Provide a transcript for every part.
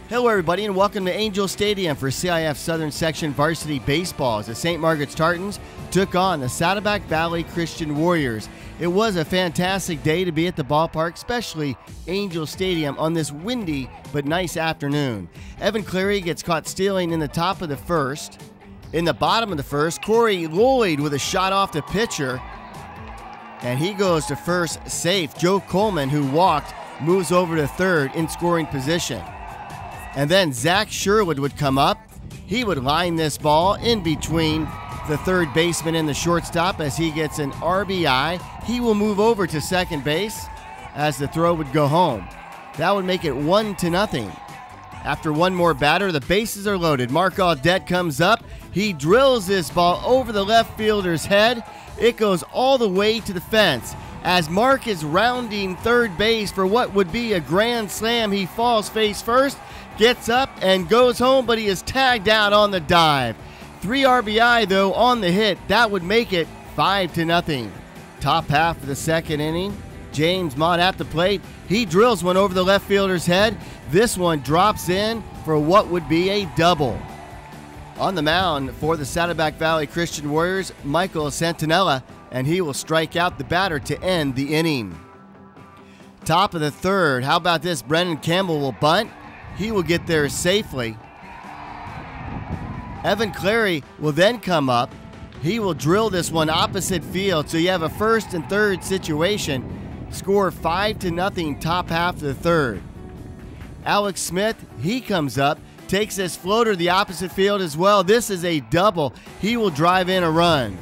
Hello everybody and welcome to Angel Stadium for CIF Southern Section Varsity Baseball as the St. Margaret's Tartans took on the Saddleback Valley Christian Warriors. It was a fantastic day to be at the ballpark, especially Angel Stadium on this windy but nice afternoon. Evan Cleary gets caught stealing in the top of the first. In the bottom of the first, Corey Lloyd with a shot off the pitcher, and he goes to first safe. Joe Coleman, who walked, moves over to third in scoring position. And then Zach Sherwood would come up. He would line this ball in between the third baseman and the shortstop as he gets an RBI. He will move over to second base as the throw would go home. That would make it 1-0. After one more batter, the bases are loaded. Mark Audette comes up. He drills this ball over the left fielder's head. It goes all the way to the fence. As Mark is rounding third base for what would be a grand slam, he falls face first, gets up and goes home, but he is tagged out on the dive. 3 RBI though on the hit. That would make it 5-0. Top half of the second inning, James Mott at the plate. He drills one over the left fielder's head. This one drops in for what would be a double. On the mound for the Saddleback Valley Christian Warriors, Michael Santinella, and he will strike out the batter to end the inning. Top of the third, how about this? Brennan Campbell will bunt. He will get there safely. Evan Cleary will then come up. He will drill this one opposite field, so you have a first and third situation. Score 5-0, top half of the third. Alex Smith, he comes up, takes this floater the opposite field as well. This is a double. He will drive in a run.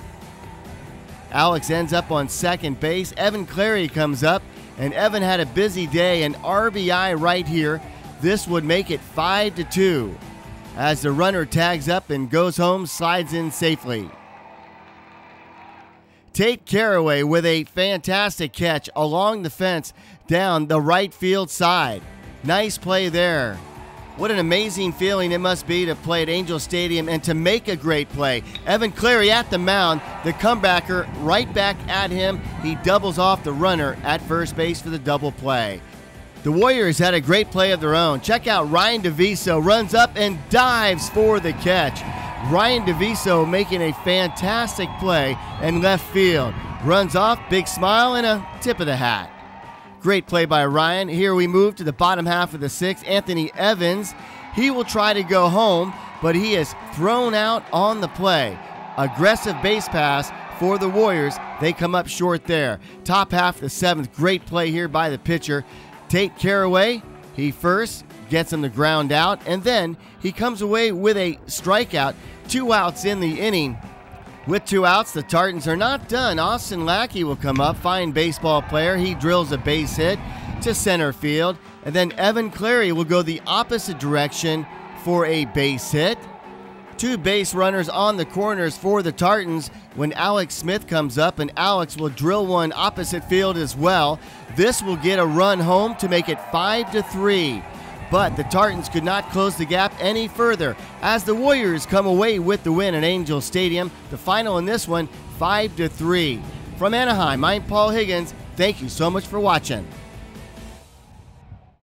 Alex ends up on second base. Evan Cleary comes up, and Evan had a busy day, an RBI right here. This would make it 5-2 as the runner tags up and goes home, slides in safely. Tate Caraway with a fantastic catch along the fence down the right field side. Nice play there. What an amazing feeling it must be to play at Angel Stadium and to make a great play. Evan Cleary at the mound, the comebacker right back at him. He doubles off the runner at first base for the double play. The Warriors had a great play of their own. Check out Ryan DeViso, runs up and dives for the catch. Ryan DeViso making a fantastic play in left field. Runs off, big smile, and a tip of the hat. Great play by Ryan. Here we move to the bottom half of the sixth. Anthony Evans, he will try to go home, but he is thrown out on the play. Aggressive base pass for the Warriors. They come up short there. Top half of the seventh, great play here by the pitcher. Tate Caraway, he first gets him the ground out, and then he comes away with a strikeout. 2 outs in the inning. With 2 outs, the Tartans are not done. Austin Lackey will come up, fine baseball player. He drills a base hit to center field, and then Evan Cleary will go the opposite direction for a base hit. 2 base runners on the corners for the Tartans when Alex Smith comes up, and Alex will drill one opposite field as well. This will get a run home to make it 5-3. But the Tartans could not close the gap any further as the Warriors come away with the win at Angel Stadium. The final in this one, 5-3. From Anaheim, I'm Paul Higgins. Thank you so much for watching.